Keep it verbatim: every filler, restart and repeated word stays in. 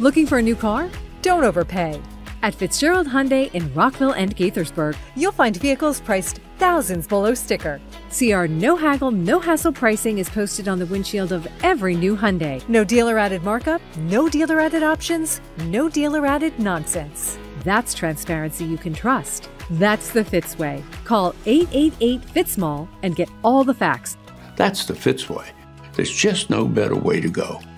Looking for a new car? Don't overpay. At Fitzgerald Hyundai in Rockville and Gaithersburg, you'll find vehicles priced thousands below sticker. See our no haggle, no hassle pricing is posted on the windshield of every new Hyundai. No dealer added markup, no dealer added options, no dealer added nonsense. That's transparency you can trust. That's the Fitz way. Call eight eight eight FitzMall and get all the facts. That's the Fitz way. There's just no better way to go.